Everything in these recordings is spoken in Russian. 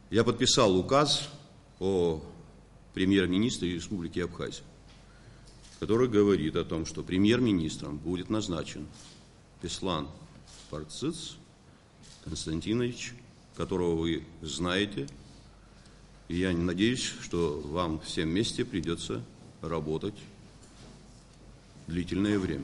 Я подписал указ о премьер-министре Республики Абхазия, который говорит о том, что премьер-министром будет назначен Беслан Парцыц Константинович, которого вы знаете, и я надеюсь, что вам всем вместе придется работать длительное время.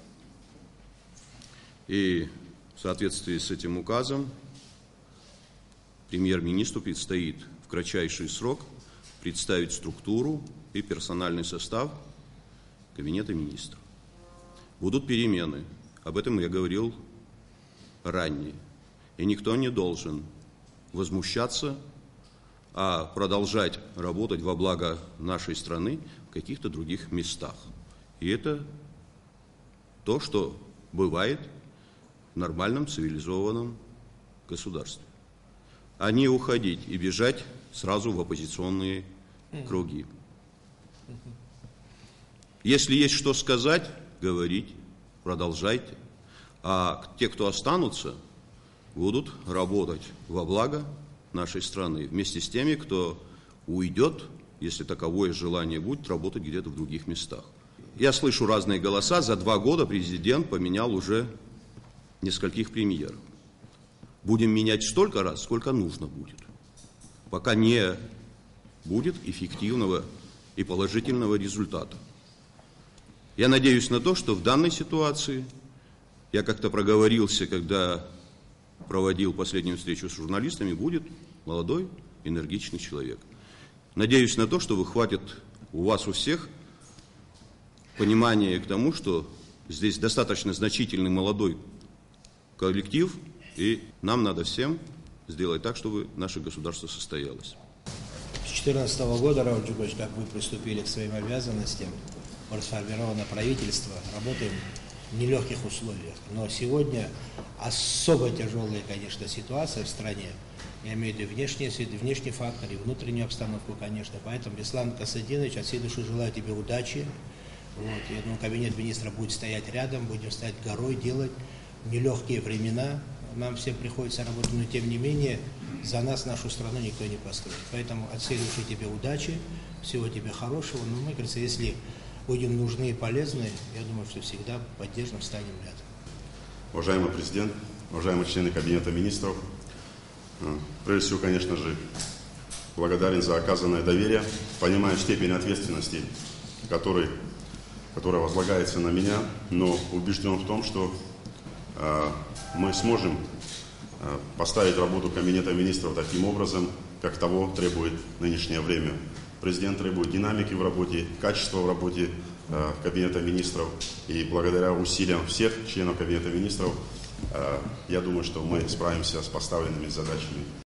И в соответствии с этим указом премьер-министру предстоит в кратчайший срок представить структуру и персональный состав Кабинета министров. Будут перемены, об этом я говорил ранее. И никто не должен возмущаться, а продолжать работать во благо нашей страны в каких-то других местах. И это то, что бывает в нормальном цивилизованном государстве. А не уходить и бежать сразу в оппозиционные круги. Если есть что сказать, говорите, продолжайте. А те, кто останутся, будут работать во благо нашей страны вместе с теми, кто уйдет, если таковое желание будет, работать где-то в других местах. Я слышу разные голоса. За 2 года президент поменял уже нескольких премьеров. Будем менять столько раз, сколько нужно будет, пока не будет эффективного и положительного результата. Я надеюсь на то, что в данной ситуации, я как-то проговорился, когда проводил последнюю встречу с журналистами, будет молодой, энергичный человек. Надеюсь на то, что хватит у вас у всех понимания к тому, что здесь достаточно значительный молодой коллектив, и нам надо всем сделать так, чтобы наше государство состоялось. С 2014 года, Рауль Джубович, как вы приступили к своим обязанностям, расформировано правительство, работаем в нелегких условиях. Но сегодня особо тяжелая, конечно, ситуация в стране. Я имею в виду внешний фактор и внутреннюю обстановку, конечно. Поэтому, Беслан Константинович, от всей души желаю тебе удачи. Вот. Я думаю, кабинет министра будет стоять рядом, будем стоять горой, делать нелегкие времена. Нам всем приходится работать, но тем не менее за нас, нашу страну никто не построит. Поэтому от всей души тебе удачи, всего тебе хорошего. Но мы, кажется, если будем нужны и полезны, я думаю, что всегда поддержим, встанем рядом. Уважаемый президент, уважаемые члены Кабинета министров, прежде всего, конечно же, благодарен за оказанное доверие, понимаю степень ответственности, которая возлагается на меня, но убежден в том, что мы сможем поставить работу Кабинета министров таким образом, как того требует нынешнее время. Президент требует динамики в работе, качества в работе Кабинета министров. И благодаря усилиям всех членов Кабинета министров, я думаю, что мы справимся с поставленными задачами